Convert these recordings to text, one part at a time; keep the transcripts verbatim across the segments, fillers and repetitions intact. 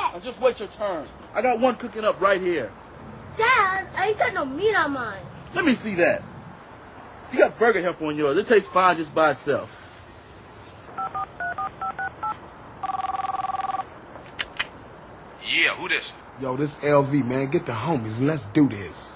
Now just wait your turn. I got one cooking up right here. Dad, I ain't got no meat on mine. Let me see that. You got burger help on yours. It tastes fine just by itself. Yeah, who this? Yo, this L V, man. Get the homies. Let's do this.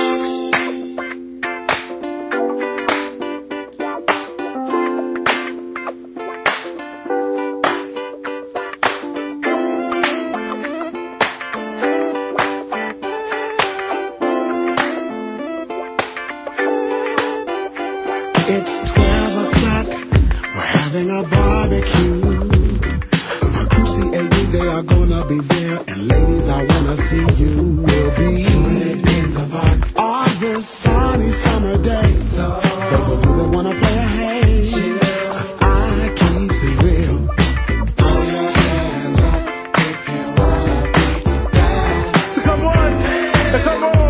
It's twelve o'clock, we're having a barbecue. My crew C A D, they are gonna be there. And ladies, I wanna see you. We'll be in the park on this sunny summer day. So, those of you that wanna play a haze, cause I keeps it real. Throw your hands up if you wanna be down. So come on, come on.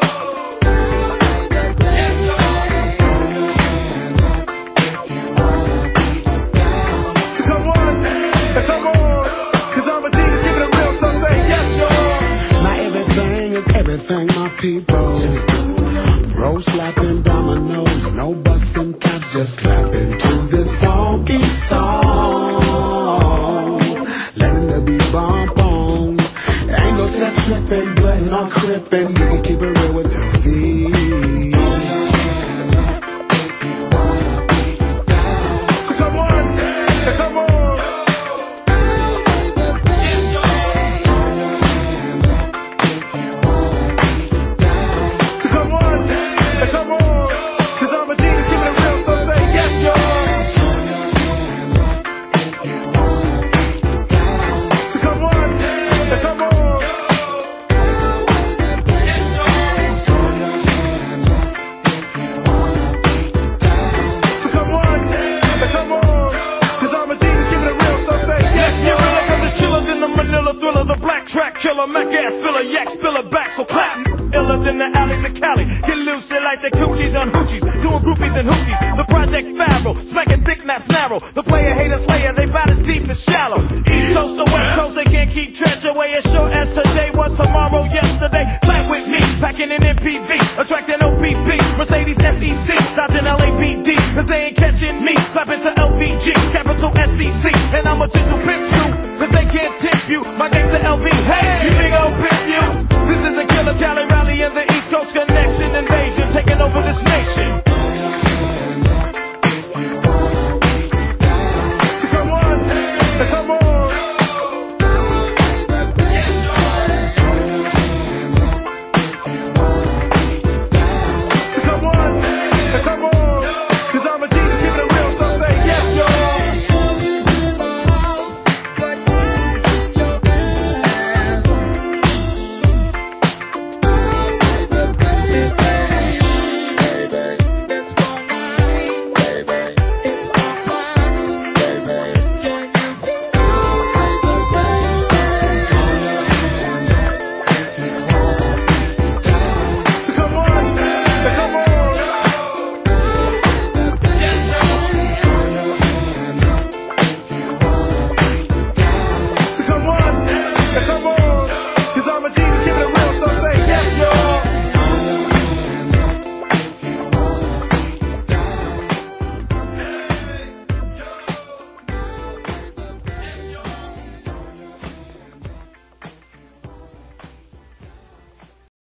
Everything, my people. Bro slapping dominoes, no busting caps, just clapping to this funky song. Letting the beat bump on. Ain't no set tripping, but no crippin'. You can keep it real with L V. So come on, come on. Thriller, the black track killer, Mac ass filler, yak spiller back, so clap. Iller than the alleys of Cali, get loose like the coochies on hoochies, doing groupies and hookies. The Project Pharaoh, smacking thick naps narrow. The player hater slayer, they bout as deep as shallow. East coast to west coast, they can't keep trench away as sure as today was tomorrow, yesterday. Clap with me, packing an M P V, attracting O P P, Mercedes S E C, dodging L A P D, cause they ain't catching me. Clapping to L V G, capital S E C, and I'm a gentle pimp too, cause they can't tip you. My gangsta L V, hey, you big old pimp you. This is the Killer Cali rally and the East Coast Connection invasion taking over this nation.